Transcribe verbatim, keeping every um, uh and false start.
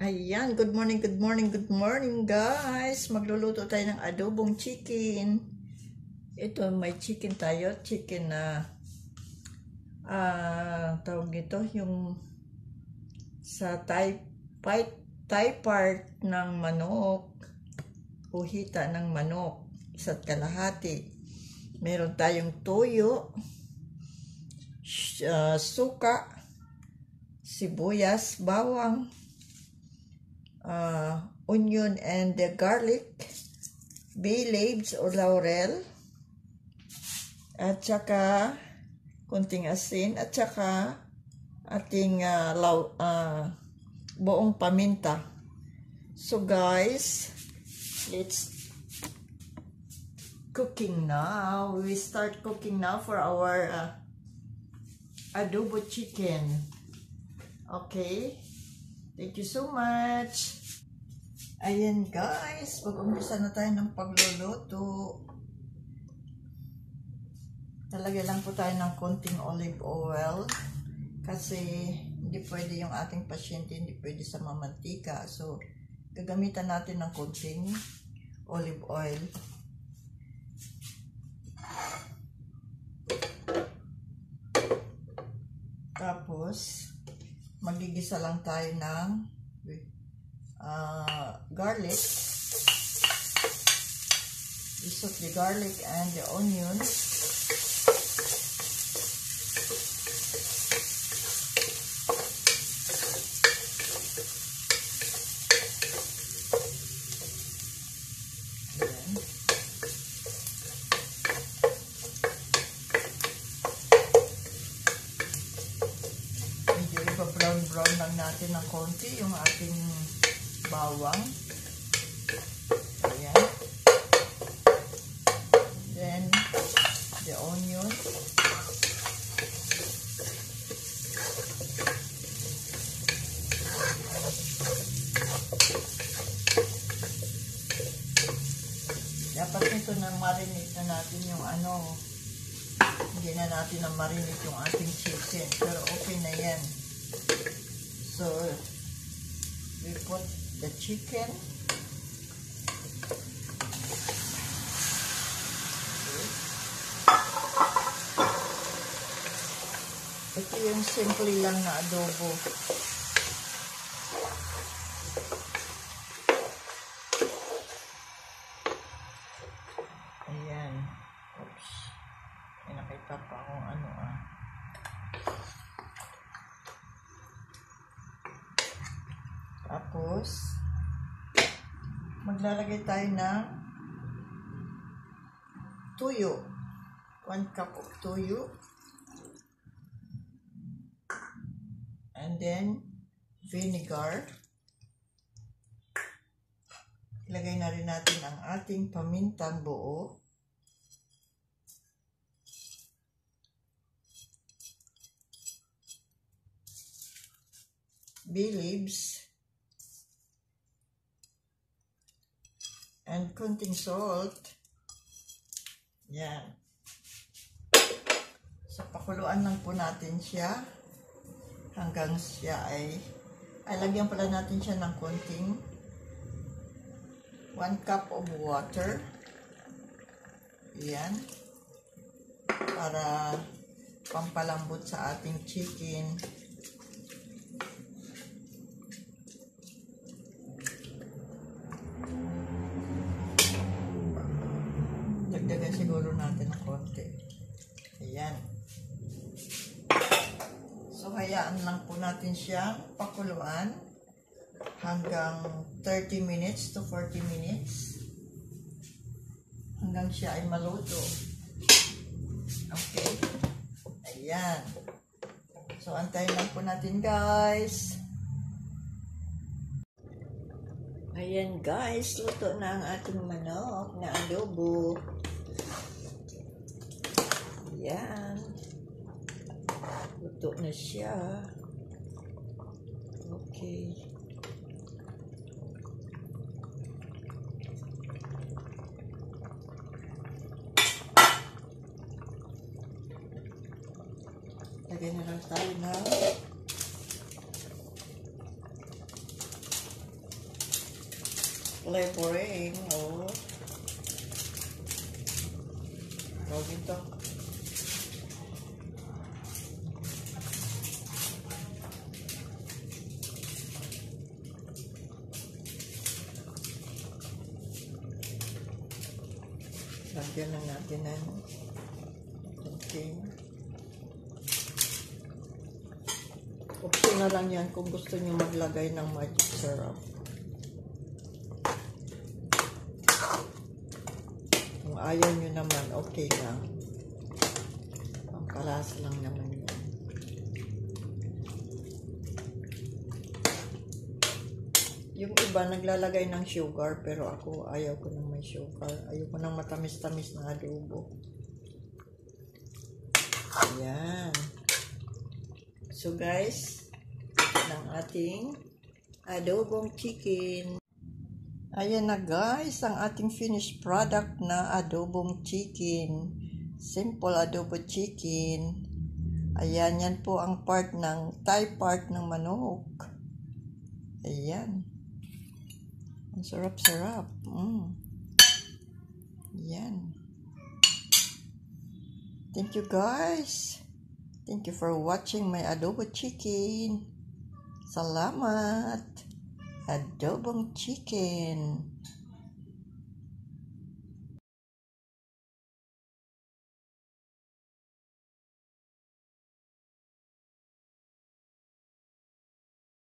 Ayan, good morning, good morning, good morning guys. Magluluto tayo ng adobong chicken. Ito, may chicken tayo. Chicken na, uh, tawag nito, yung sa thigh, thigh part ng manok. Uhita ng manok. Isa't kalahati. Meron tayong toyo, uh, suka, sibuyas, bawang, Uh, onion and the garlic, bay leaves or laurel, at saka kunting asin, at saka ating uh, law, uh, buong paminta. So guys, let's cooking now. We start cooking now for our uh, adobo chicken. Okay, thank you so much. Ayan guys, mag-umpisa na tayo ng pagluluto. Talagyan lang po tayo ng konting olive oil kasi hindi pwede yung ating pasyente, hindi pwede sa mamantika. So, gagamitan natin ng konting olive oil. Tapos, magigisa lang tayo ng uh, garlic. Isot the garlic and the onions. Ayan. Medyo ipa-brown-brown lang natin ng konti yung ating bawang. Ayan. Then, the onion. Dapat ito na marinate na natin yung ano, hindi na natin na marinate yung ating chicken. Pero okay na yan. So, we put the chicken. Ito yung simple lang na adobo. Ayan. Oops. Ay, nakita pa akong ano ah. Tapos, maglalagay tayo ng tuyo. One cup of tuyo. And then, vinegar. Ilagay na rin natin ang ating pamintang buo. Bay leaves. And konting salt. Yan. So, pakuluan lang po natin siya hanggang siya ay, ay lagyan pala natin siya ng konting one cup of water. Yan. Para pampalambot sa ating chicken. Dagdagan siguro natin ng konti. Ayan. So, hayaan lang po natin siyang pakuluan hanggang thirty minutes to forty minutes. Hanggang siya ay maluto. Okay. Ayan. So, antayin lang po natin guys. Ayan guys, luto na ang ating manok na adobo. Ayan. Luto na siya. Okay. Lagyan na lang tayo na flavoring. Oh. Tawagin to. Lagyan na natin ng konting. Optional lang yan kung gusto nyo maglagay ng magic syrup. Kung ayaw nyo naman, okay lang. Pangkalas lang naman yun. Yung iba naglalagay ng sugar, pero ako ayaw ko ng may sugar. Ayaw ko ng matamis-tamis na adobo. Ayan. So guys, ng ating adobong chicken. Ayan na guys, ang ating finished product na adobong chicken. Simple adobo chicken. Ayan, yan po ang part ng thigh part ng manok. Ayan. Ang sarap-sarap. Mm. Ayan. Thank you guys. Thank you for watching my adobo chicken. Salamat. Adobong chicken.